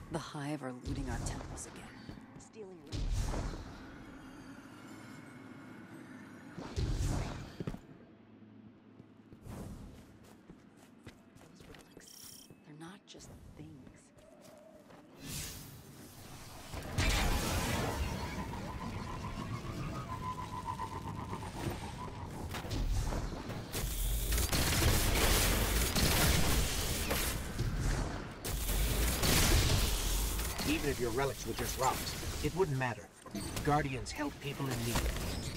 The Hive are looting our temples again. Stealing relics. Those relics, they're not just things. Even if your relics were just rocks, it wouldn't matter. Guardians help people in need.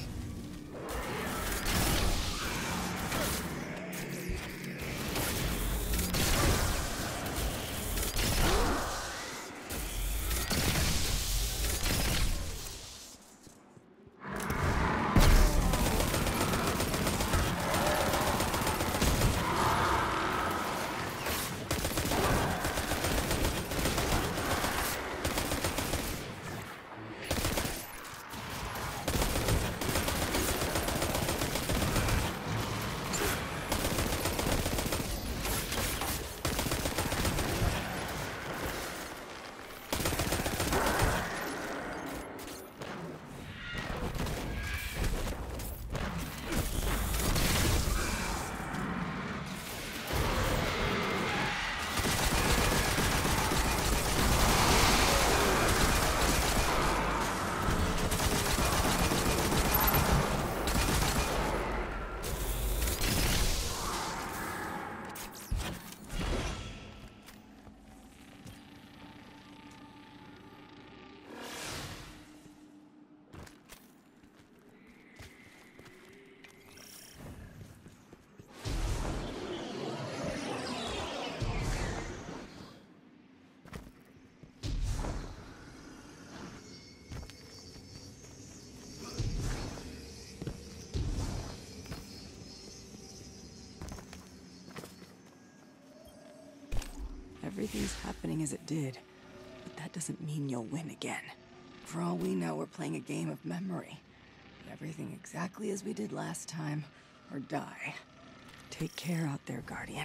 Everything's happening as it did, but that doesn't mean you'll win again. For all we know, we're playing a game of memory. Everything exactly as we did last time, or die. Take care out there, Guardian.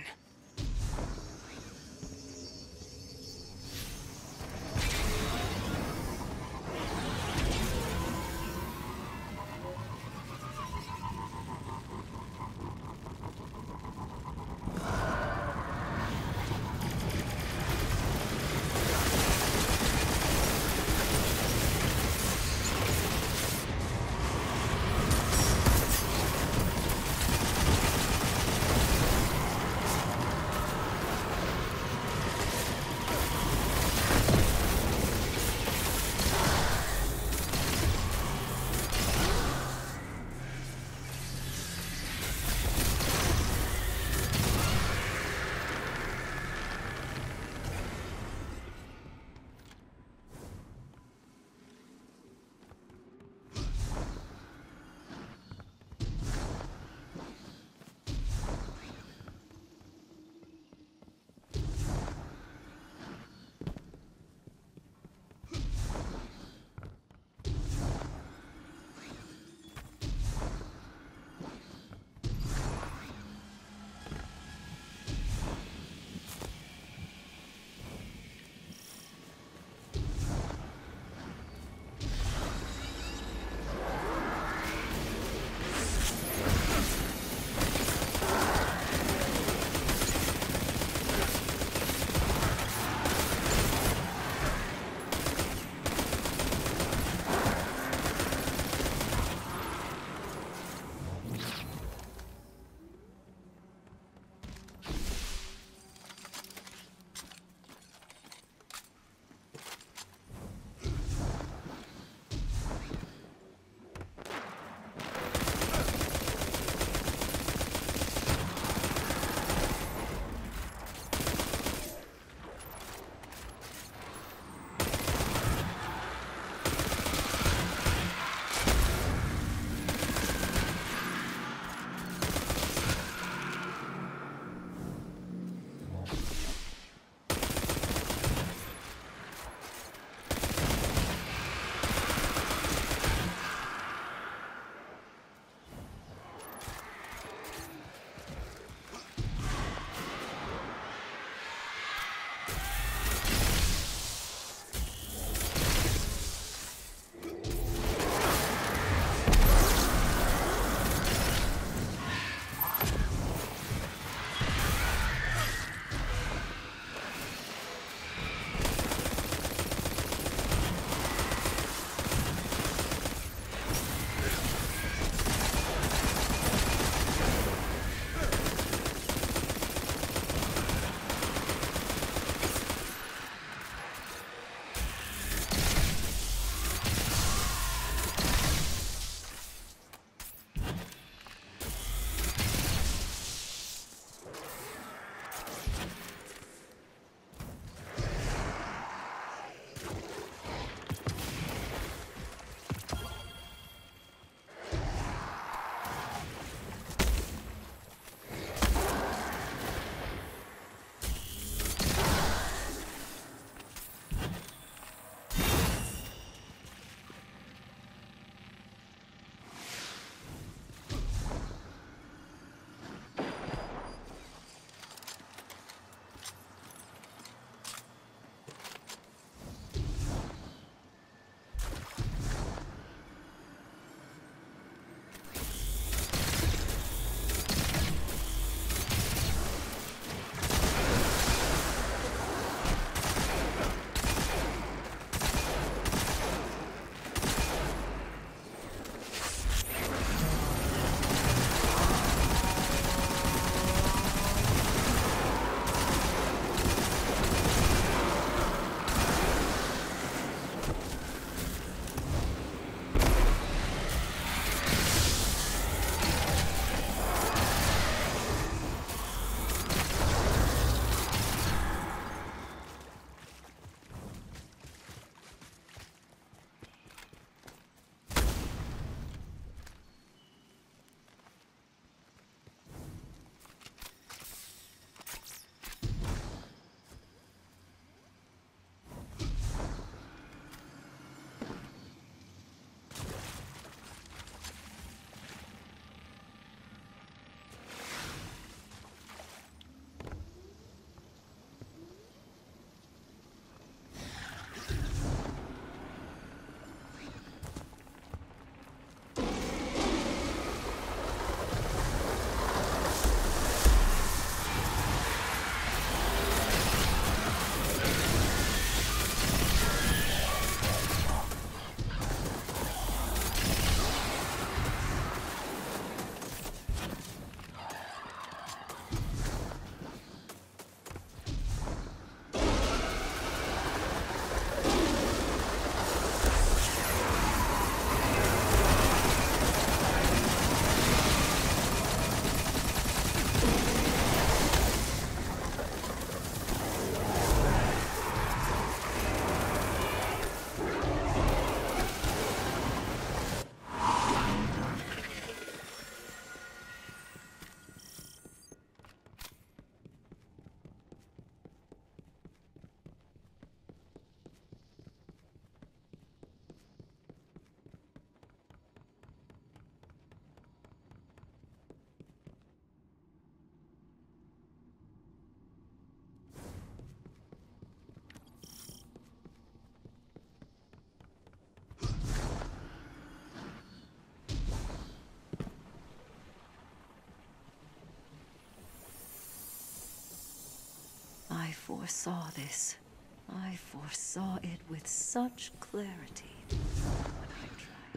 foresaw this. I foresaw it with such clarity when I tried.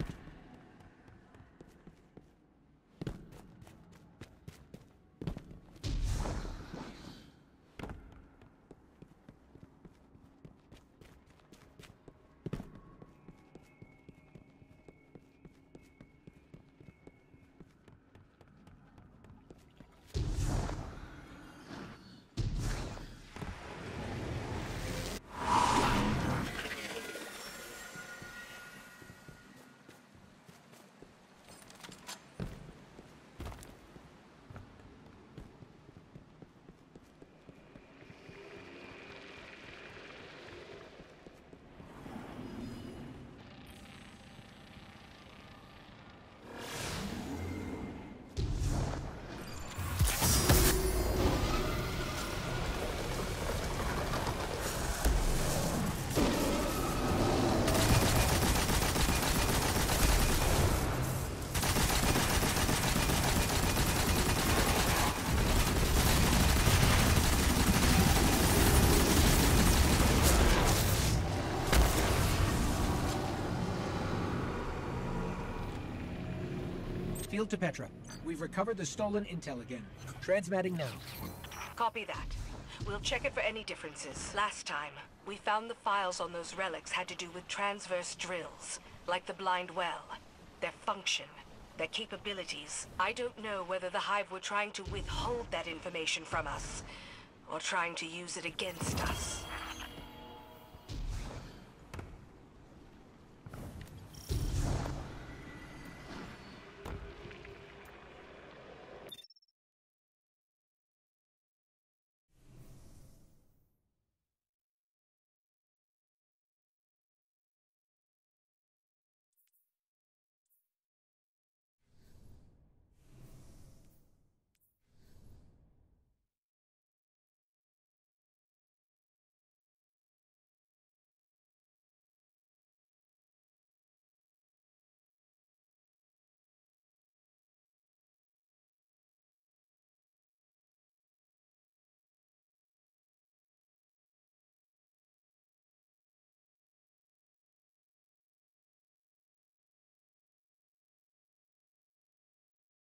Field to Petra. We've recovered the stolen intel again. Transmatting now. Copy that. We'll check it for any differences. Last time, we found the files on those relics had to do with transverse drills, like the Blind Well. Their function, their capabilities. I don't know whether the Hive were trying to withhold that information from us, or trying to use it against us.